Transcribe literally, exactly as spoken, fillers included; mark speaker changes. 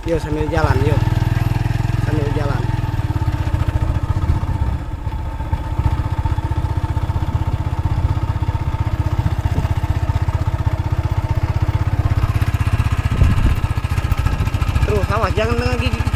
Speaker 1: Yuk sambil jalan, yuk. Sambil jalan. Terus awas jangan ngegigit